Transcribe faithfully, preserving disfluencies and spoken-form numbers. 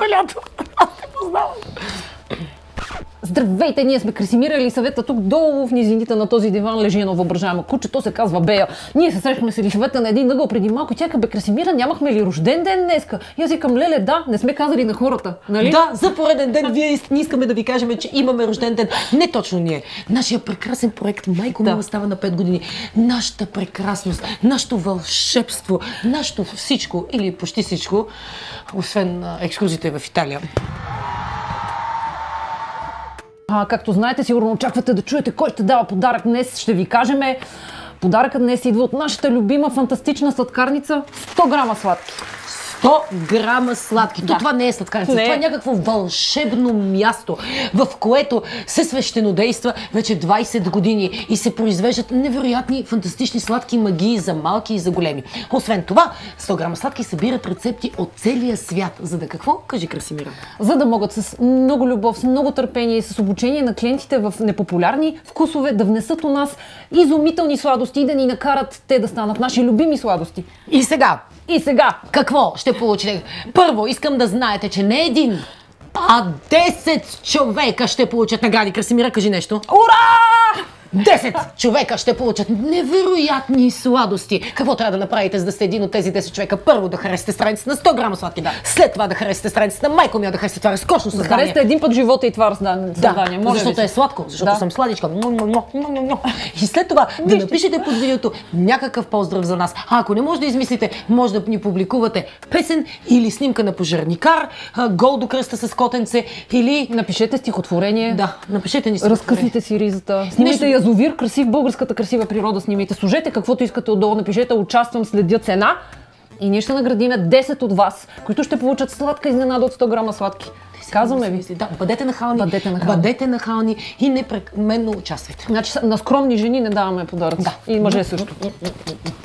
пелято. Аз те познавам. Здравейте, ние сме Красимира Елисавета, тук долу в низините на този диван лежи едно въображаемо куче, то се казва Бея. Ние се срещахме с Елисавета на един ъгъл преди малко, тя бе Красимира, нямахме ли рожден ден днеска? И аз викам, леле, да, не сме казали на хората, нали? Да, за пореден ден вие не искаме да ви кажем, че имаме рожден ден. Не точно ние. Нашия прекрасен проект Майко Мила става на пет години. Нашата прекрасност, нашето вълшебство, нашето всичко или почти всичко, освен екскурзиите в Италия. А, както знаете, сигурно очаквате да чуете кой ще дава подарък днес. Ще ви кажем. Подаръкът днес идва от нашата любима фантастична сладкарница сто грама сладки. сто грама сладки. Да. То това не е сладкарница, Не. това е някакво вълшебно място, в което се свещенодейства вече двайсет години и се произвеждат невероятни, фантастични сладки магии за малки и за големи. Освен това, сто грама сладки събират рецепти от целия свят. За да какво? Кажи, Красимира. За да могат с много любов, с много търпение и с обучение на клиентите в непопулярни вкусове да внесат у нас изумителни сладости и да ни накарат те да станат наши любими сладости. И сега, И сега, какво ще получите? Първо, искам да знаете, че не един, а десет човека ще получат награди. Красимира, кажи нещо. ура! десет човека ще получат невероятни сладости. Какво трябва да направите, за да сте един от тези десет човека? Първо да харесате страницата на сто грама сладки. Да. След това да харесате страницата на Майко Мила, да харесате това разкошно създание. Харесате един път живота и това създание. Да, Може защото ли? е сладко, защото Да. съм сладичка. И след това да напишете под видеото някакъв поздрав за нас. А ако не може да измислите, може да ни публикувате песен или снимка на пожарникар, гол до кръста с котенце или... Напишете стихотворение. Да, напишете ни стихотворение. Разкъсните си ризата. Снимайте Нещо- язовир, красив, българската красива природа снимайте. Сложете каквото искате отдолу, напишете участвам, следя цена и ние ще наградиме десет от вас, които ще получат сладка изненада от сто грама сладки. Казваме ви. Да, бъдете нахални, Бъдете нахални. бъдете нахални и непременно участвайте. Значи на скромни жени не даваме подаръци. Да. И мъже също.